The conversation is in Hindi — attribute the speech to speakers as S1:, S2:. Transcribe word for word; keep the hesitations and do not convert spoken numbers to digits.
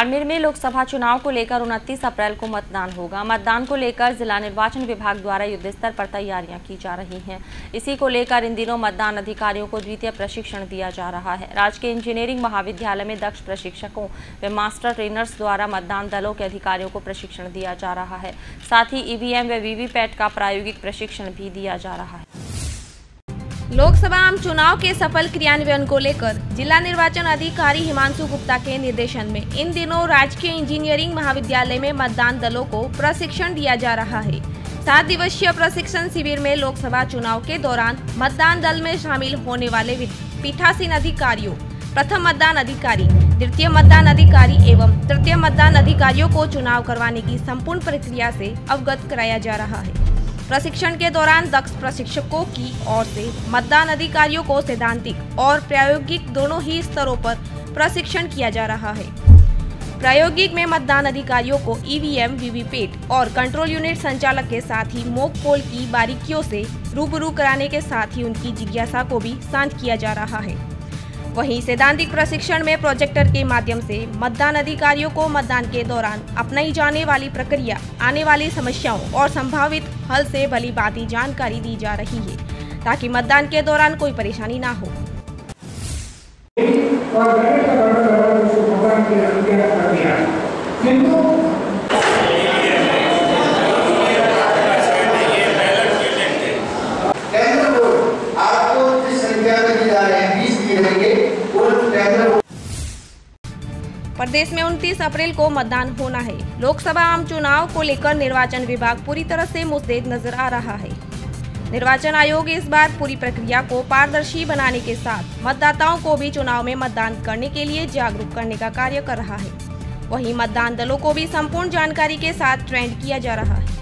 S1: बाड़मेर में लोकसभा चुनाव को लेकर उनतीस अप्रैल को मतदान होगा। मतदान को लेकर जिला निर्वाचन विभाग द्वारा युद्ध स्तर पर तैयारियां की जा रही हैं। इसी को लेकर इन दिनों मतदान अधिकारियों को द्वितीय प्रशिक्षण दिया जा रहा है। राजकीय इंजीनियरिंग महाविद्यालय में दक्ष प्रशिक्षकों व मास्टर ट्रेनर्स द्वारा मतदान दलों के अधिकारियों को प्रशिक्षण दिया जा रहा है। साथ ही ईवीएम व वीवीपैट का प्रायोगिक प्रशिक्षण भी दिया जा रहा है।
S2: लोकसभा आम चुनाव के सफल क्रियान्वयन को लेकर जिला निर्वाचन अधिकारी हिमांशु गुप्ता के निर्देशन में इन दिनों राजकीय इंजीनियरिंग महाविद्यालय में मतदान दलों को प्रशिक्षण दिया जा रहा है। सात दिवसीय प्रशिक्षण शिविर में लोकसभा चुनाव के दौरान मतदान दल में शामिल होने वाले पीठासीन अधिकारियों, प्रथम मतदान अधिकारी, द्वितीय मतदान अधिकारी एवं तृतीय मतदान अधिकारियों को चुनाव करवाने की संपूर्ण प्रक्रिया से अवगत कराया जा रहा है। प्रशिक्षण के दौरान दक्ष प्रशिक्षकों की ओर से मतदान अधिकारियों को सैद्धांतिक और प्रायोगिक दोनों ही स्तरों पर प्रशिक्षण किया जा रहा है। प्रायोगिक में मतदान अधिकारियों को ईवीएम, वीवीपैट और कंट्रोल यूनिट संचालक के साथ ही मॉक पोल की बारीकियों से रूबरू कराने के साथ ही उनकी जिज्ञासा को भी शांत किया जा रहा है। वहीं सैद्धांतिक प्रशिक्षण में प्रोजेक्टर के माध्यम से मतदान अधिकारियों को मतदान के दौरान अपनाई जाने वाली प्रक्रिया, आने वाली समस्याओं और संभावित हल से भली भांति जानकारी दी जा रही है, ताकि मतदान के दौरान कोई परेशानी ना हो। प्रदेश में उनतीस अप्रैल को मतदान होना है। लोकसभा आम चुनाव को लेकर निर्वाचन विभाग पूरी तरह से मुस्तैद नजर आ रहा है। निर्वाचन आयोग इस बार पूरी प्रक्रिया को पारदर्शी बनाने के साथ मतदाताओं को भी चुनाव में मतदान करने के लिए जागरूक करने का कार्य कर रहा है। वहीं मतदान दलों को भी संपूर्ण जानकारी के साथ ट्रेंड किया जा रहा है।